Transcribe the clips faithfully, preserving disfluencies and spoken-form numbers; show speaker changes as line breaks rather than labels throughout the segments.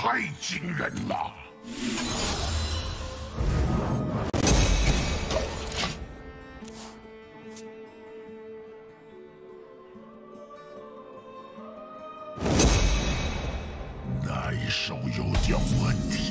太惊人了！那一手有点问题。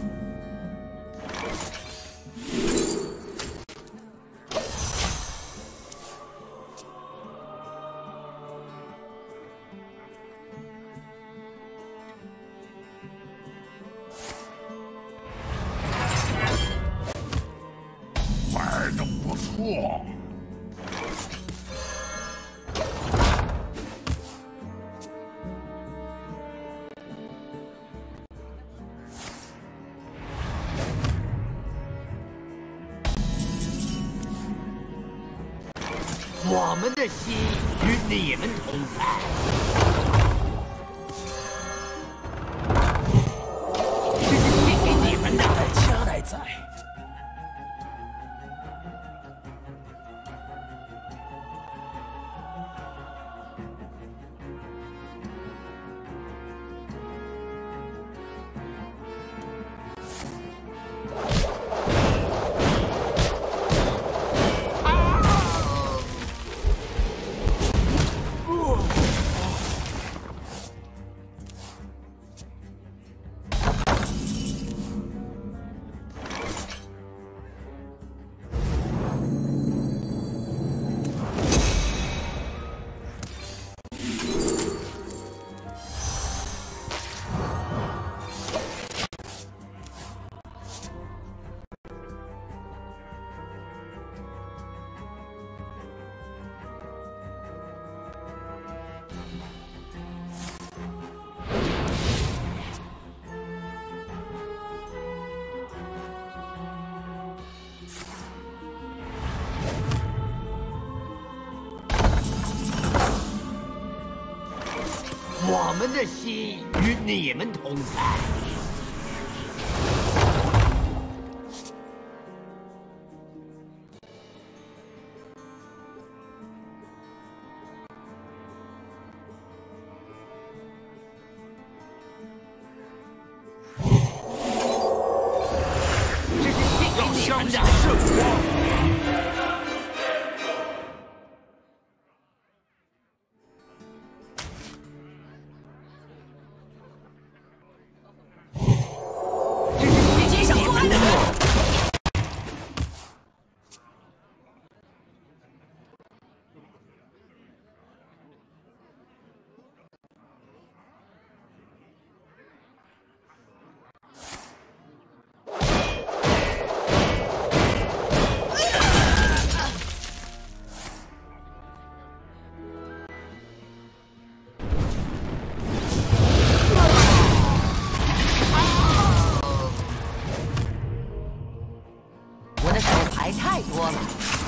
玩的不错。
我们的心与你们同在。这是献给你们的。
家来在。
我们的心与你们同在。这是献给你们的圣光。 太多了。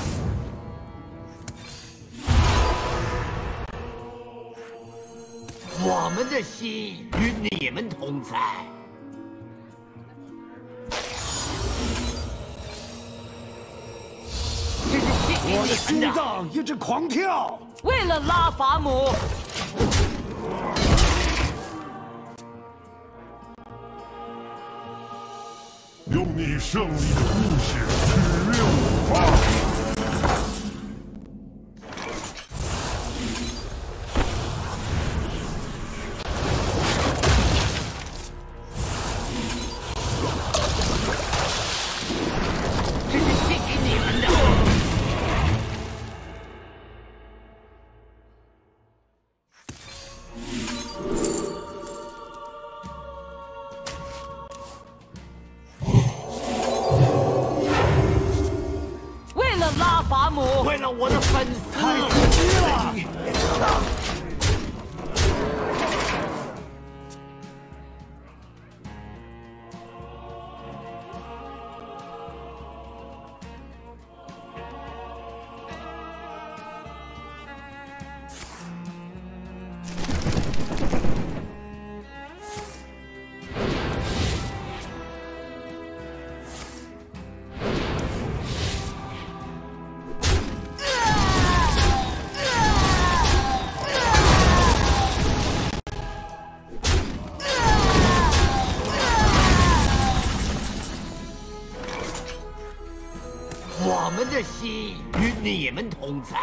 我们的心与你们同在。这是献给
我的
你们的。
心脏一直狂跳。
为了拉法姆。
用你胜利的故事取悦我吧！
这是献给你们的。拉法姆，为了我的粉丝，
太刺激了！
们的心与你们同在。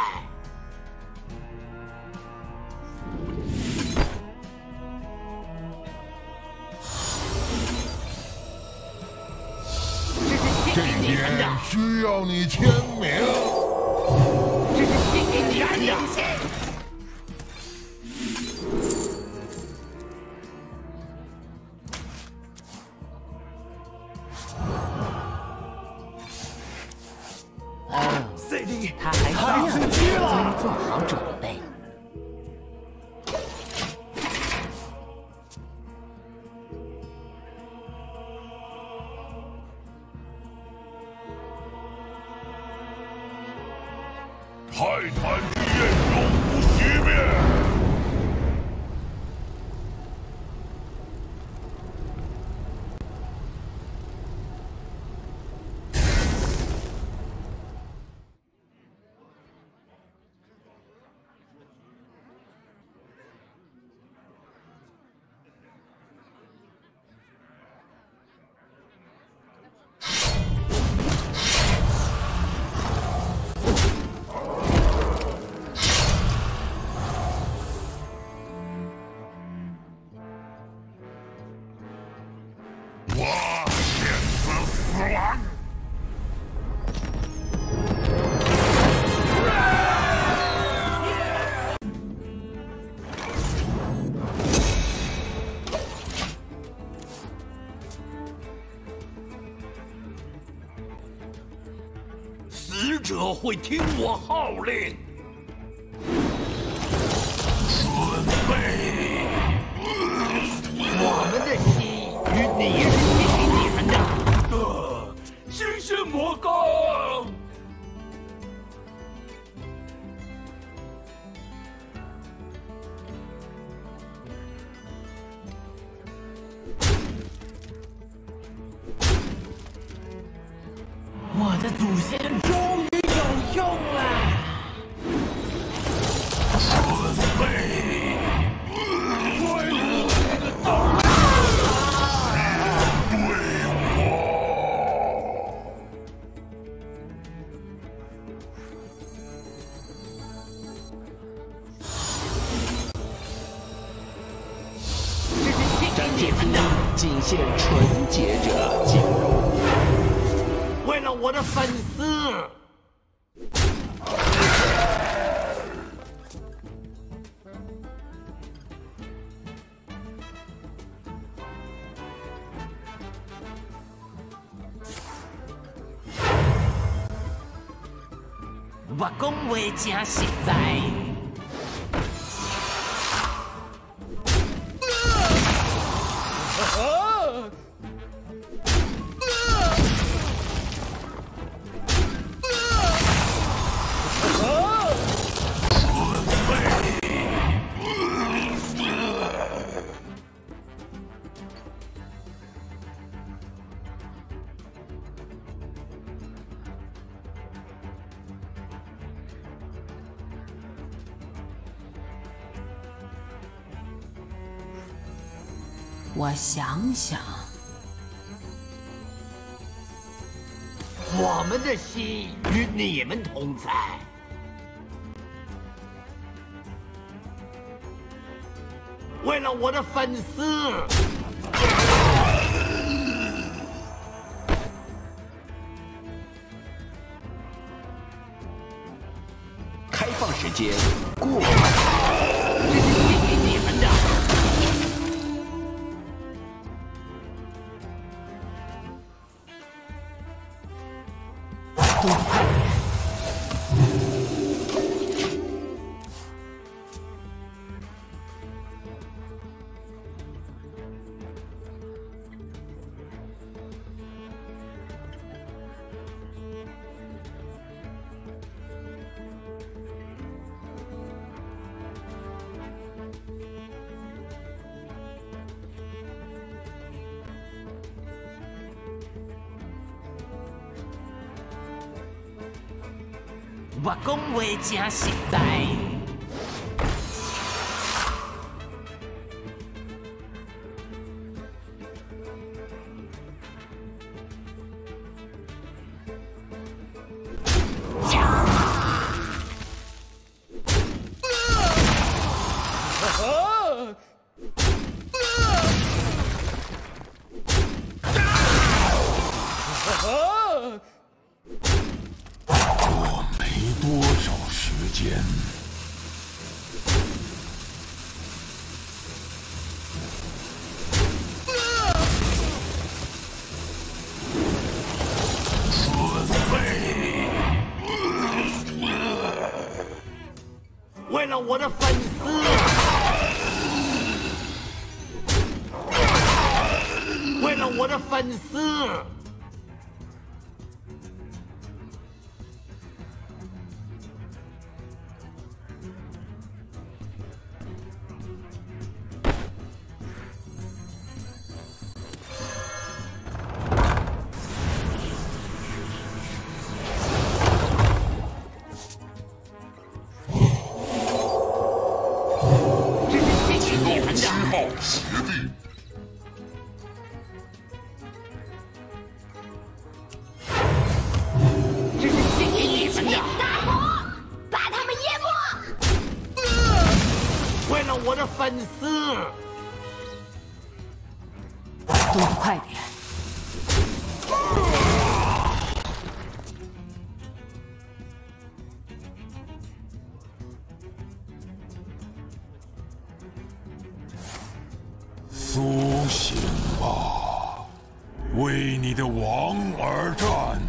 这边需要你签名。
这是献给你们的。
哦，
C D，
他还需要你先做好准备。
泰坦之焰永不熄灭。我选择死亡。
死者会听我号令。准备。我们的心。 与你是献给你们的，呃，星星魔钢。
我的祖先终于有用了。
准备，为我的道。
仅限纯洁者进入。
为了我的粉丝，
我讲话真实在。 我想想，
我们的心与你们同在。为了我的粉丝，
开放时间过。
这是献给你们的。
我讲话真实在。
我的粉丝，为了我的粉丝。
协定。
这是献给你们的。
大火，把他们淹没。
为了我的粉丝。
动得快点。
苏醒吧，为你的王而战！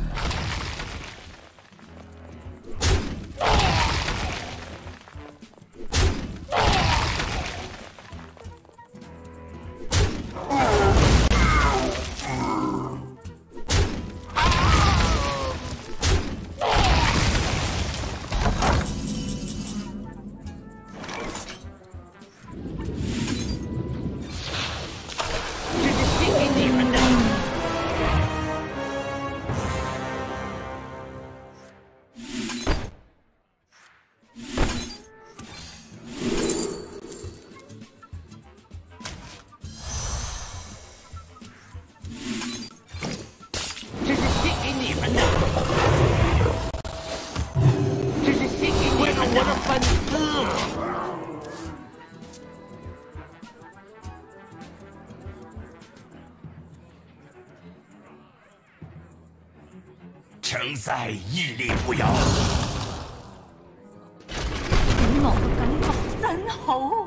诚在屹立不搖。
醒目嘅感覺真好。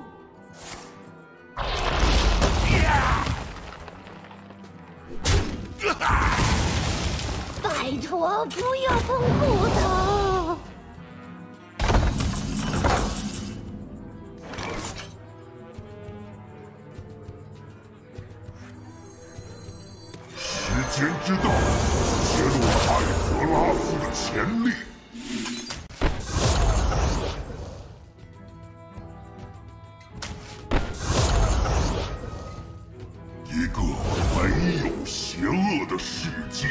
拜托，不要碰骨头。
时间之道。 揭露了艾泽拉斯的潜力。一个没有邪恶的世界。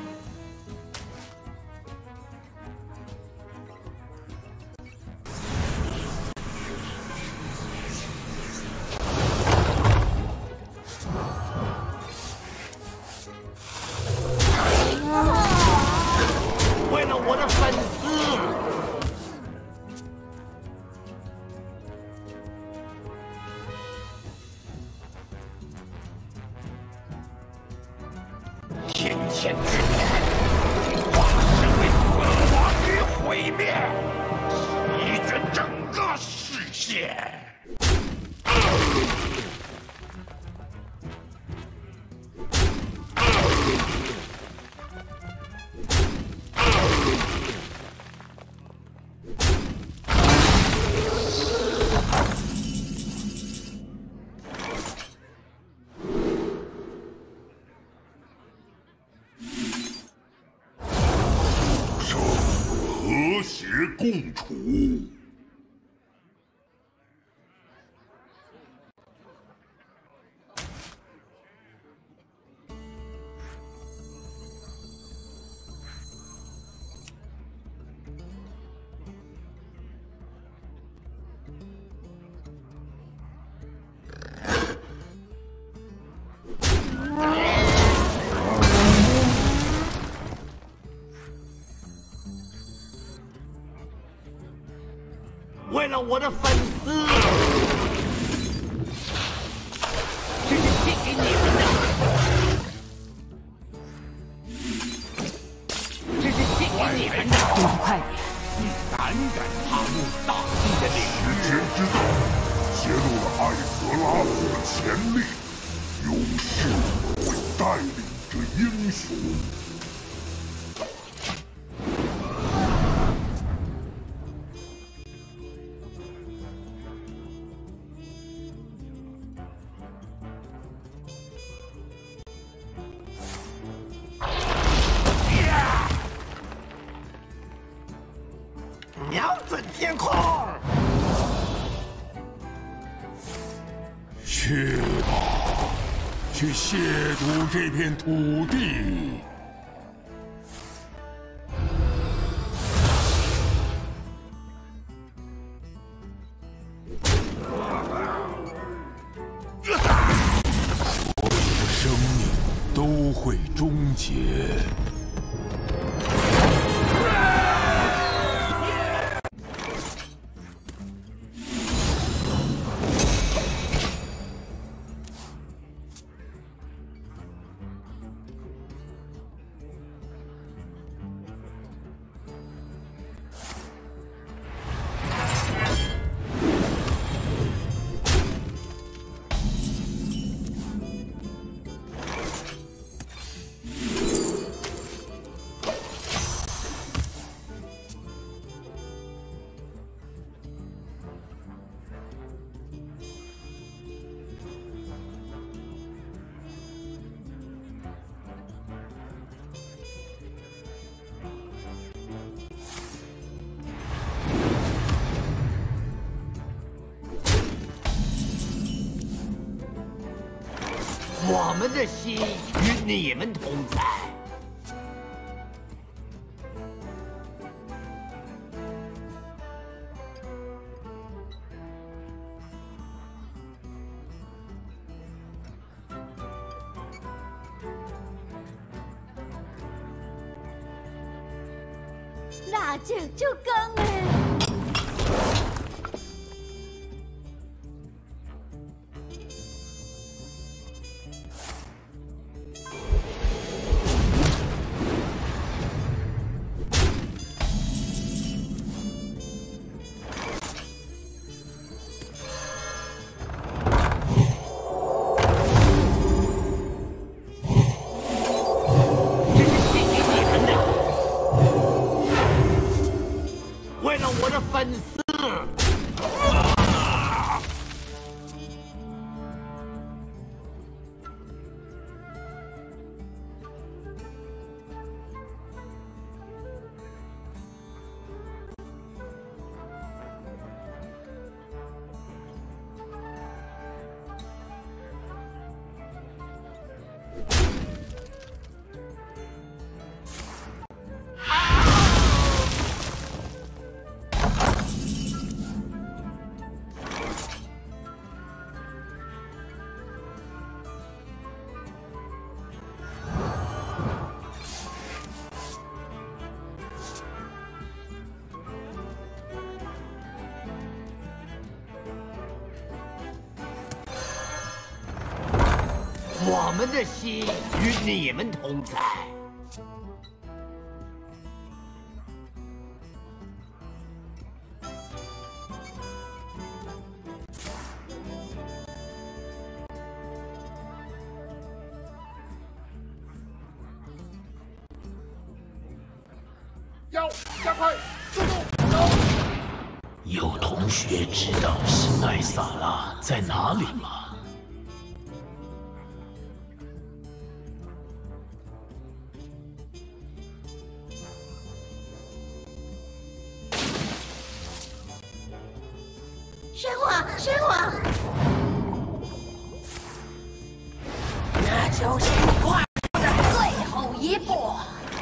天谴之年，化身为死亡与毁灭，席卷整个世界。
和谐共处。
为了我的粉丝，这是献给你们的，这是献给你们的。
动得快点！
你胆敢踏入大地的领域？
时间之道揭露了艾泽拉斯的潜力，勇士会带领着英雄。 去亵渎这片土地。所有的生命都会终结。
我们的心与你们同在。
那就就更了。
我的粉丝，我们的心与你们同在。
要加快速度，走！
有同学知道新艾萨拉在哪里吗？
神话，神话，
那就是你跨出的
最后一步。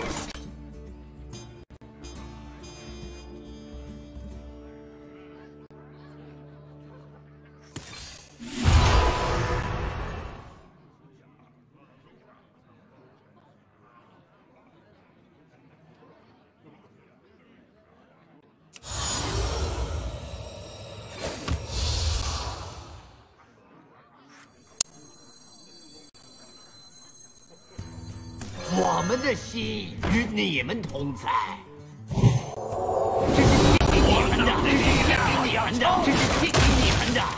我们的心与你们同在。这是献给你们的，这是献给你们的，这是献给你们的。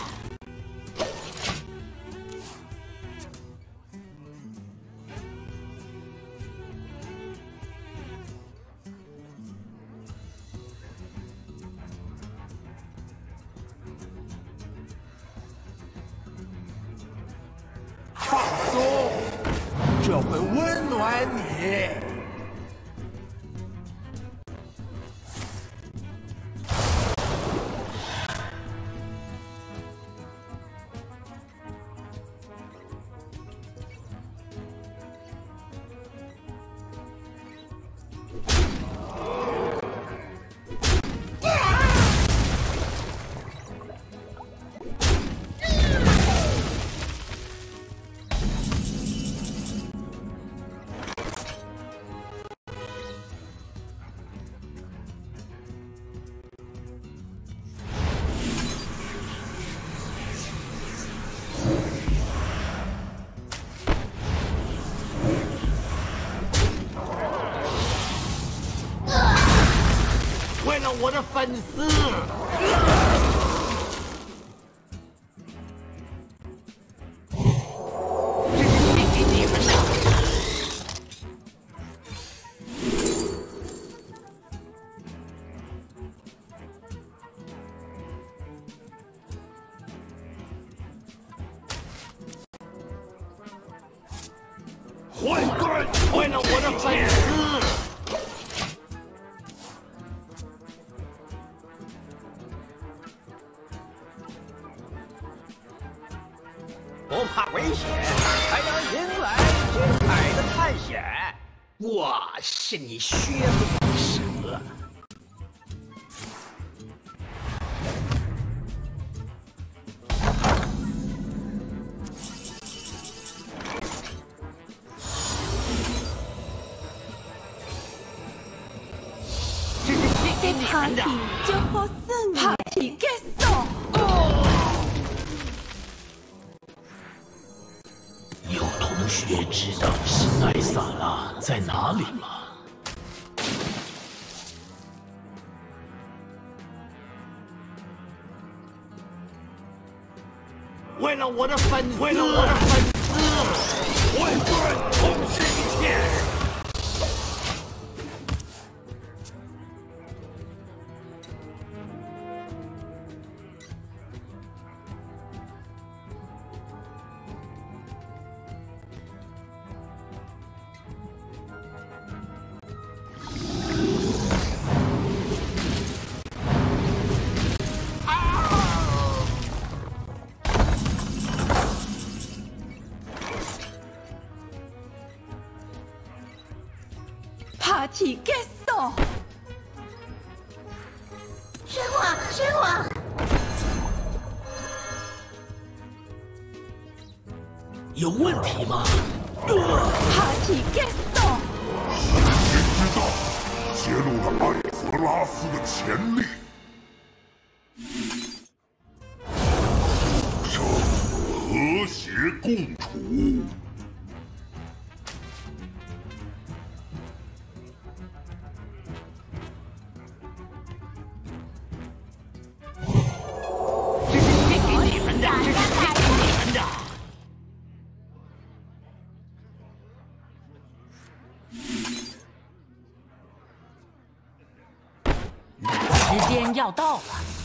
放松，这会温暖你。
了我的粉丝。这是献给你们的。混蛋！为了我的粉丝。
不怕危险，还能迎来精彩的探险。我是你靴子王蛇。
这是献给你们的。
就好胜，party结束。
有同学知道新艾萨拉在哪里吗？
为了我的粉丝，为了我的粉丝，混沌统治一切。
party结束。
神火，神火！
有问题吗？
party结束。
谁知道揭露了艾泽拉斯的潜力？这和谐共处。
时间要到了。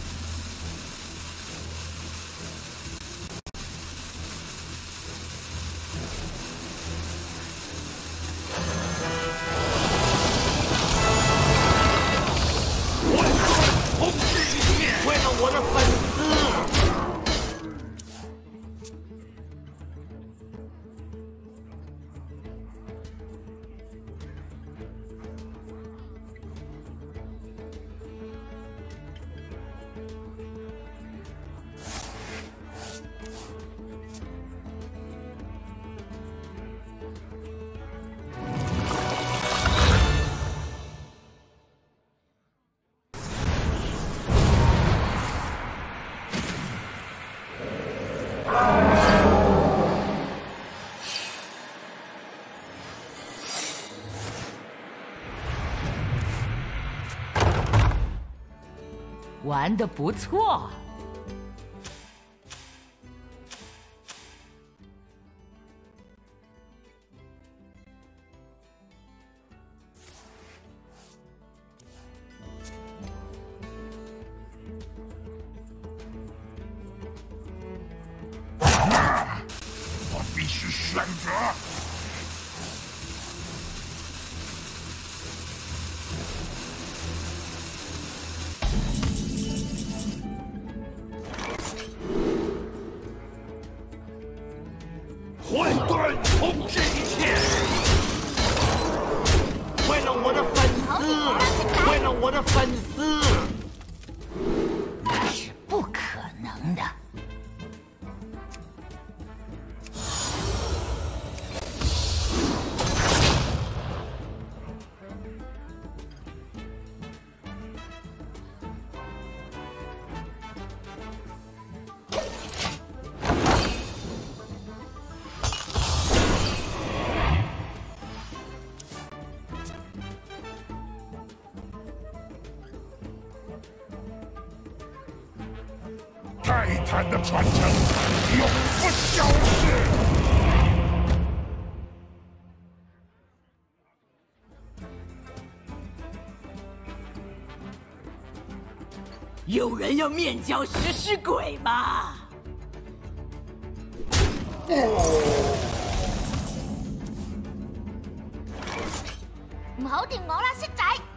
我要统治一切，为了我的粉丝。
玩得不错。
我必须选择。
混沌统治一切，为了我的粉丝，为了我的粉丝，
那是不可能的。
坛的传承永不消逝。
有人要面交食尸鬼吗？
唔好掂我啦，色仔！